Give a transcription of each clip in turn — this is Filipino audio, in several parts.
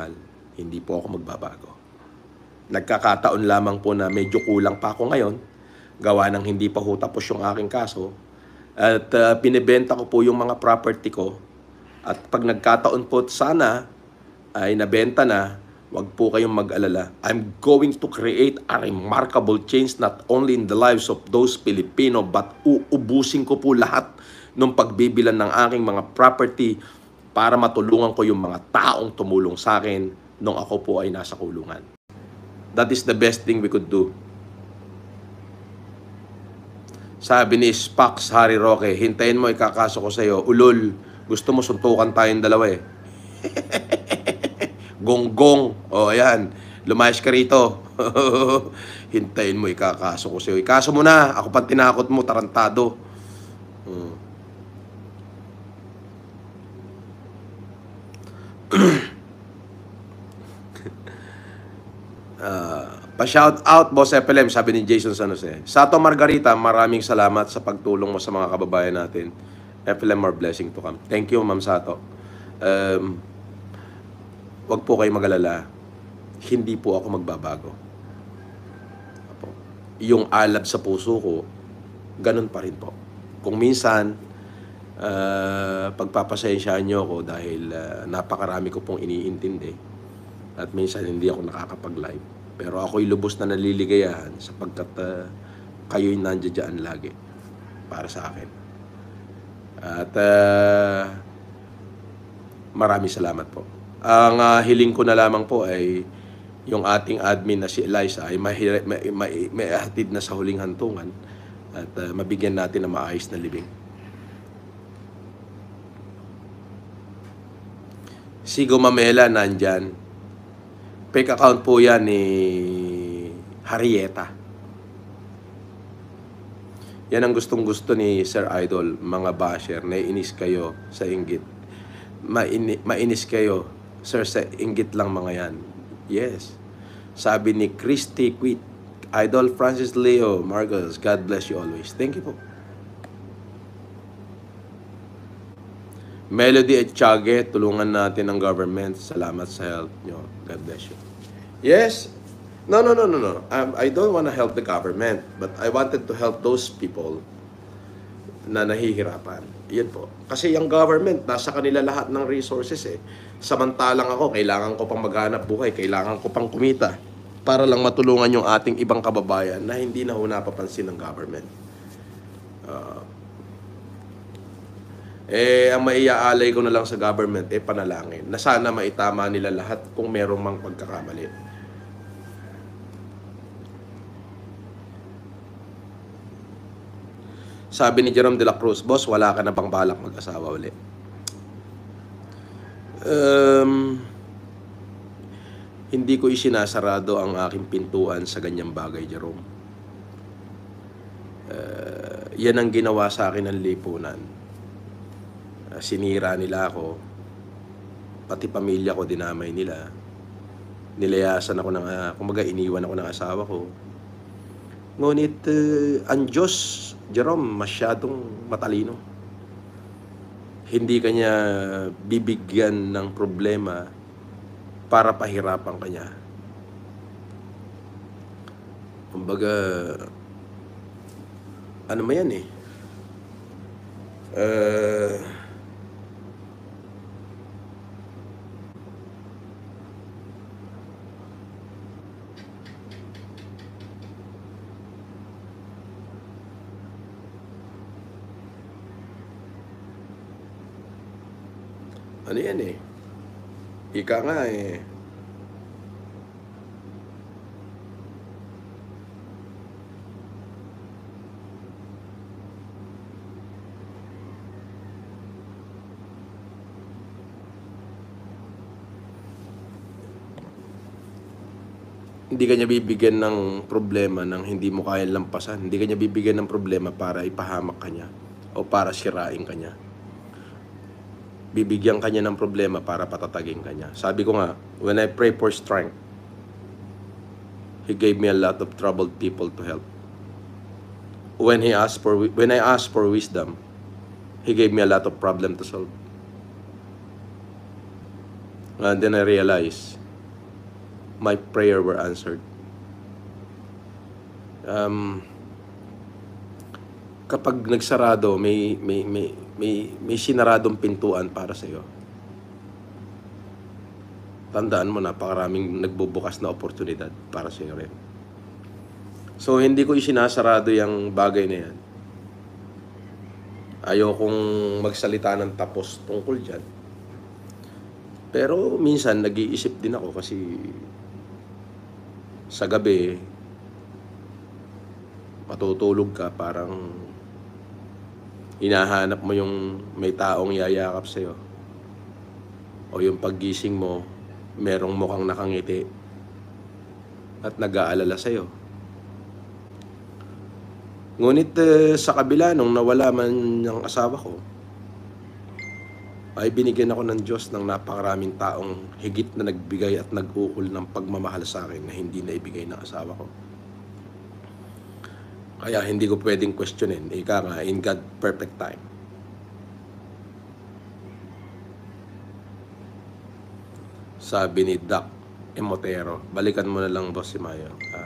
Hindi po ako magbabago. Nagkakataon lamang po na medyo kulang pa ako ngayon, gawa ng hindi pa ho tapos yung aking kaso. At binibenta ko po yung mga property ko. At pag nagkataon po sana ay nabenta na, wag po kayong mag-alala. I'm going to create a remarkable change not only in the lives of those Filipino, but uubusin ko po lahat ng pagbibilan ng aking mga property para matulungan ko yung mga taong tumulong sa akin nung ako po ay nasa kulungan. That is the best thing we could do. Sabi ni Spax Harry Roque, hintayin mo, ikakaso ko sa'yo. Ulol, gusto mo suntukan tayong dalawa eh. Gonggong. O, ayan. Lumayas ka rito. Hintayin mo, ikakaso ko sa'yo. Ikaso mo na. Ako pang tinakot mo, tarantado. Pa-shout out, Boss FLM, sabi ni Jason San Jose. Sato Margarita, maraming salamat sa pagtulong mo sa mga kababayan natin. FLM, more blessing to come. Thank you, Ma'am Sato. Wag po kayo mag-alala. Hindi po ako magbabago. Yung alab sa puso ko, ganun pa rin po. Kung minsan, pagpapasensyahan nyo ako dahil napakarami ko pong iniintindi. At minsan hindi ako nakakapag-live. Pero ako'y lubos na naliligayahan sapagkat kayo'y nandiyan lagi para sa akin. At maraming salamat po. Ang hiling ko na lamang po ay yung ating admin na si Eliza ay may hatid na sa huling hantungan at mabigyan natin ng maayos na libing. Sigo Mamela nandyan. Fake account po yan ni Harrieta. Yan ang gustong-gusto ni Sir Idol, mga basher. Naiinis kayo sa inggit. Mainis kayo, Sir, sa inggit lang mga yan. Yes. Sabi ni Christy Quit, Idol Francis Leo Marcos, God bless you always. Thank you po. Melody at Chage, tulungan natin ang government. Salamat sa help nyo. God bless you. Yes. No. I don't want to help the government, but I wanted to help those people na nahihirapan. Yan po. Kasi yung government, nasa kanila lahat ng resources eh. Samantalang ako, kailangan ko pang maghanap buhay, kailangan ko pang kumita para lang matulungan yung ating ibang kababayan na hindi na ho napapansin ng government. Ang maiaalay ko na lang sa government, panalangin, na sana maitama nila lahat kung merong mang pagkakamali. Sabi ni Jerome de la Cruz, Boss, wala ka na bang balak mag-asawa ulit? Hindi ko isinasarado ang aking pintuan sa ganyang bagay, Jerome. Yan ang ginawa sa akin ng lipunan. Sinira nila ako, pati pamilya ko dinamay nila, nilayasan ako ng, kumbaga iniwan ako ng asawa ko. Ngunit ang Diyos, Jerome, masyadong matalino. Hindi kanya bibigyan ng problema para pahirapan kanya. Kumbaga, ano mo yan eh? Ano yan eh? Ika nga eh. Hindi kanya bibigyan ng problema nang hindi mo kaya lampasan. Hindi kanya bibigyan ng problema para ipahamak kanya o para sirain kanya. Bibigyan kanya ng problema para patatagin kanya. Sabi ko nga, when I pray for strength, He gave me a lot of troubled people to help. When I asked for wisdom, He gave me a lot of problem to solve. And then I realized, my prayer were answered. Kapag nagsarado, may sinaradong pintuan para sa iyo. Tandaan mo, napakaraming nagbubukas na oportunidad para sa iyo rin. So, hindi ko isinasarado yung bagay na yan. Ayokong magsalita ng tapos tungkol dyan. Pero minsan, nag-iisip din ako kasi sa gabi, matutulog ka, parang hinahanap mo yung may taong yayakap sa'yo. O yung paggising mo, merong mukhang nakangiti at nag-aalala sa'yo. Ngunit sa kabila, nung nawala man yung asawa ko, ay binigyan ako ng Diyos ng napakaraming taong higit na nagbigay at nag-ukol ng pagmamahal sa akin na hindi na ibigay ng asawa ko. Kaya hindi ko pwedeng questionin. Ika nga, in God, perfect time. Sabi ni Doc Emotero, balikan mo na lang, Boss Simayo.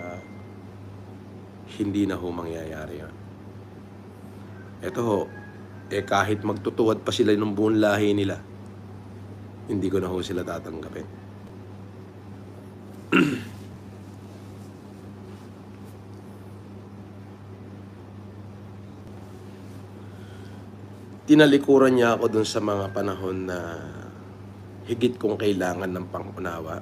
Hindi na ho mangyayari yan. Ito ho, kahit magtutuwad pa sila ng buong lahi nila, hindi ko na ho sila tatanggapin. Tinalikuran niya ako dun sa mga panahon na higit kong kailangan ng pangunawa.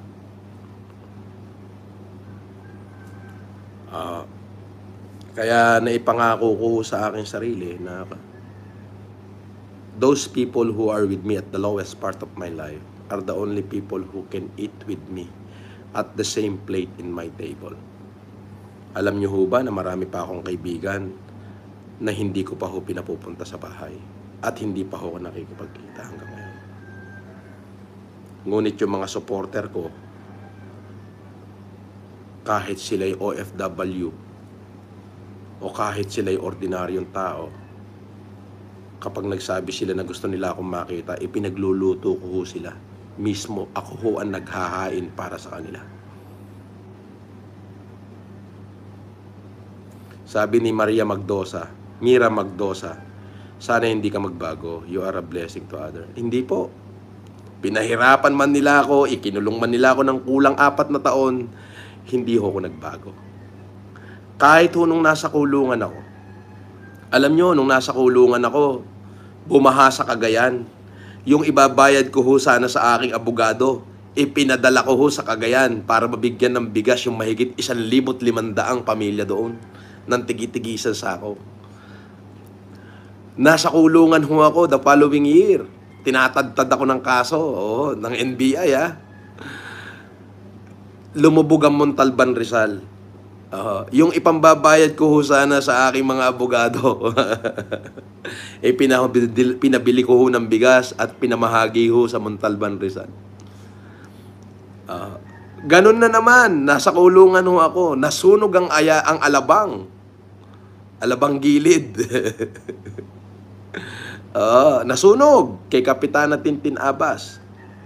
Kaya naipangako ko sa aking sarili na those people who are with me at the lowest part of my life are the only people who can eat with me at the same plate in my table. Alam niyo ho ba na marami pa akong kaibigan na hindi ko pa ho pinapupunta sa bahay at hindi pa ho nakikipagkita hanggang ngayon. Ngunit yung mga supporter ko, kahit sila'y OFW o kahit sila'y ordinaryong tao, kapag nagsabi sila na gusto nila akong makita, ipinagluluto ko ho sila. Mismo ako ho ang naghahain para sa kanila. Sabi ni Mira Magdosa, sana hindi ka magbago. You are a blessing to others. Hindi po. Pinahirapan man nila ako, ikinulong man nila ako ng kulang 4 na taon, hindi ho ako nagbago. Kahit ho nung nasa kulungan ako, alam nyo, nung nasa kulungan ako, bumaha sa Cagayan. Yung ibabayad ko ho sana sa aking abogado, ipinadala ko ho sa Cagayan para mabigyan ng bigas yung mahigit 1,500 pamilya doon ng tigi-tigisan sa ako. Nasa kulungan ho ako the following year. Tinatadtad ako ng kaso ng NBI. Lumubog ang Montalban, Rizal. Yung ipambabayad ko ho sana sa aking mga abogado, pinabili ko ho ng bigas at pinamahagi ho sa Montalban, Rizal. Ganun na naman, nasa kulungan ho ako, nasunog ang alabang gilid. Nasunog kay Kapitana Tintin Abbas.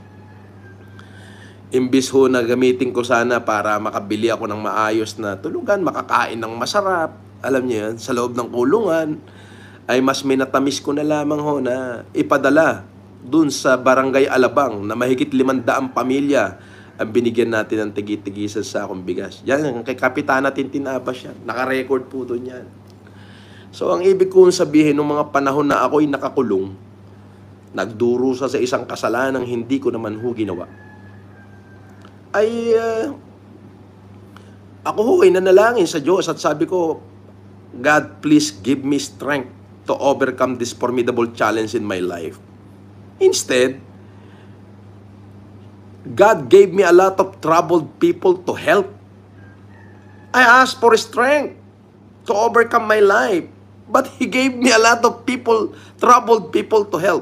Imbis ho na gamitin ko sana para makabili ako ng maayos na tulugan, makakain ng masarap, alam niyo yan, sa loob ng kulungan, ay mas minatamis ko na lamang ho na ipadala dun sa Barangay Alabang na mahigit 500 pamilya ang binigyan natin ng tigi-tigisan sa akong bigas. Yan, kay Kapitana Tintin Abbas yan. Naka-record po dun yan. So, ang ibig kong sabihin, nung mga panahon na ako'y nakakulong, nagdurusa sa isang kasalanang hindi ko naman ho ginawa, ay ako ho ay nanalangin sa Diyos at sabi ko, God, please give me strength to overcome this formidable challenge in my life. Instead, God gave me a lot of troubled people to help. I asked for strength to overcome my life, but He gave me a lot of people, troubled people to help.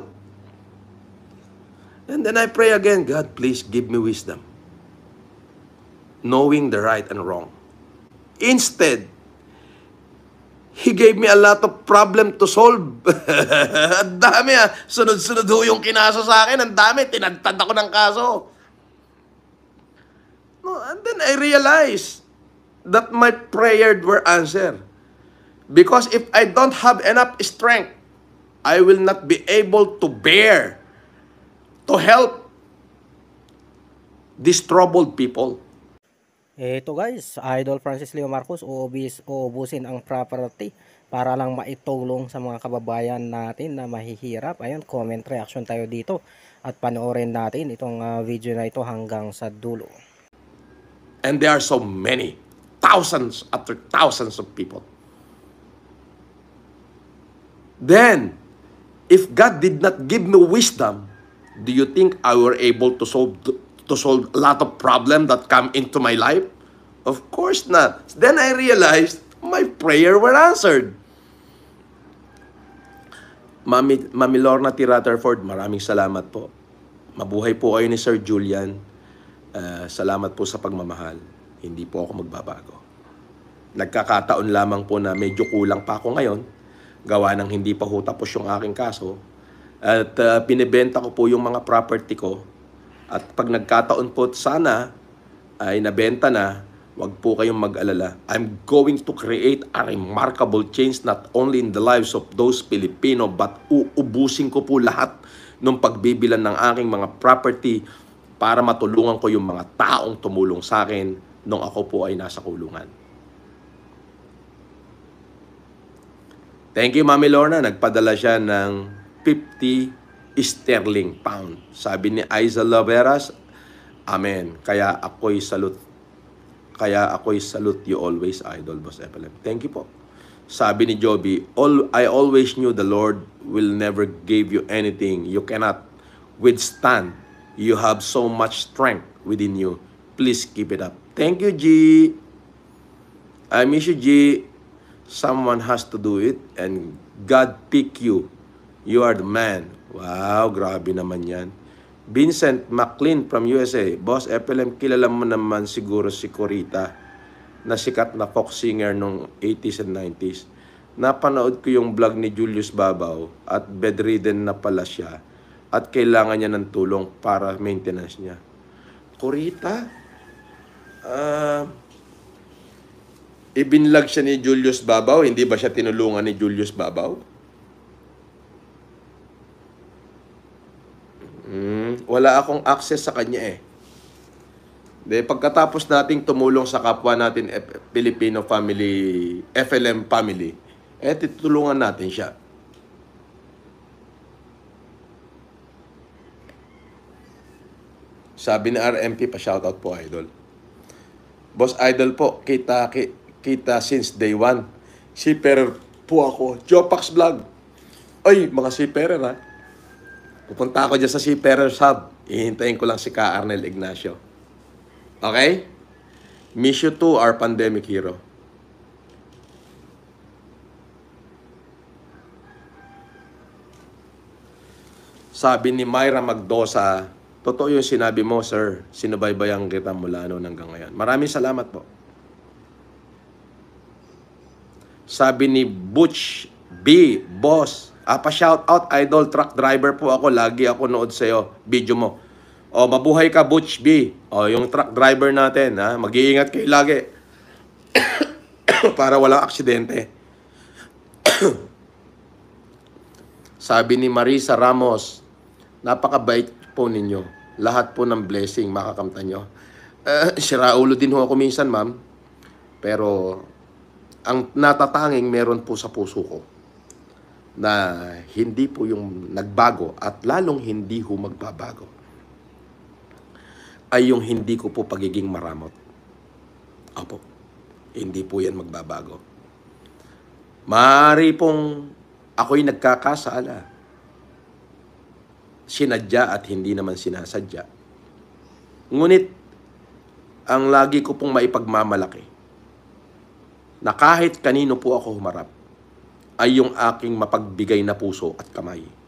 And then I pray again, God, please give me wisdom, knowing the right and wrong. Instead, He gave me a lot of problem to solve. Ang dami sunod-sunod ho yung kinasa sa akin. Ang dami, tinagtad ako ng kaso. then I realized that my prayers were answered. Because if I don't have enough strength, I will not be able to bear, to help these troubled people. Ito guys, Idol Francis Leo Marcos, uubusin ang property para lang maitulong sa mga kababayan natin na mahihirap. Ayun, comment reaction tayo dito at panoorin natin itong video na ito hanggang sa dulo. And there are so many, thousands after thousands of people. Then, if God did not give me wisdom, do you think I were able to solve a lot of problems that come into my life? Of course not. Then I realized my prayer were answered. Mami Lorna T. Rutherford, maraming salamat po. Mabuhay po kayo ni Sir Julian. Salamat po sa pagmamahal. Hindi po ako magbabago. Nagkakataon lamang po na medyo kulang pa ako ngayon. Gawa ng hindi pa ho tapos yung aking kaso. At binibenta ko po yung mga property ko. At pag nagkataon po sana ay nabenta na, wag po kayong mag-alala. I'm going to create a remarkable change not only in the lives of those Filipino but uubusin ko po lahat ng pagbibilan ng aking mga property para matulungan ko yung mga taong tumulong sa akin nung ako po ay nasa kulungan. Thank you, Mami Lorna. Nagpadala siya ng 50 sterling pound. Sabi ni Aiza Laveras, Amen. Kaya ako'y salute you always, Idol Boss FLM. Thank you po. Sabi ni Joby, I always knew the Lord will never give you anything you cannot withstand. You have so much strength within you. Please keep it up. Thank you, G. I miss you, G. Someone has to do it and God pick you. You are the man. Wow, grabe naman yan. Vincent McLean from USA. Boss FLM, kilala mo naman siguro si Corita na sikat na folk singer nung 80s and 90s. Napanood ko yung vlog ni Julius Babaw at bedridden na pala siya at kailangan niya ng tulong para maintenance niya. Corita? Ibinlag siya ni Julius Babaw. Hindi ba siya tinulungan ni Julius Babaw? Wala akong access sa kanya eh. De, pagkatapos nating tumulong sa kapwa natin Filipino family, FLM family, tutulungan natin siya. Sabi ni RMP, pa-shoutout po, Idol. Boss Idol po, kita since day one. Seafarer po ako. Jopax Vlog. Ay, mga seafarer ha. Pupunta ako dyan sa Seafarer Hub. Ihintayin ko lang si Ka Arnel Ignacio. Okay? Miss you too, our pandemic hero. Sabi ni Myra Magdosa, totoo yung sinabi mo, sir. Sinubaybayan kita mula noon hanggang ngayon. Maraming salamat po. Sabi ni Butch B, boss, pa-shout out, Idol, truck driver po ako. Lagi ako nood sa'yo, video mo. O, mabuhay ka, Butch B. O, yung truck driver natin, ha? Mag-iingat kayo lagi. Para walang aksidente. Sabi ni Marisa Ramos, napakabait po ninyo. Lahat po ng blessing makakamtan nyo. Siraulo din ho ako minsan, ma'am. Pero, ang natatanging meron po sa puso ko na hindi po yung nagbago at lalong hindi ho magbabago ay yung hindi ko po pagiging maramot. Opo, hindi po yan magbabago. Maaari pong ako'y nagkakasala, sinadya at hindi naman sinasadya. Ngunit, ang lagi ko pong maipagmamalaki na kahit kanino po ako humarap, ay yung aking mapagbigay na puso at kamay.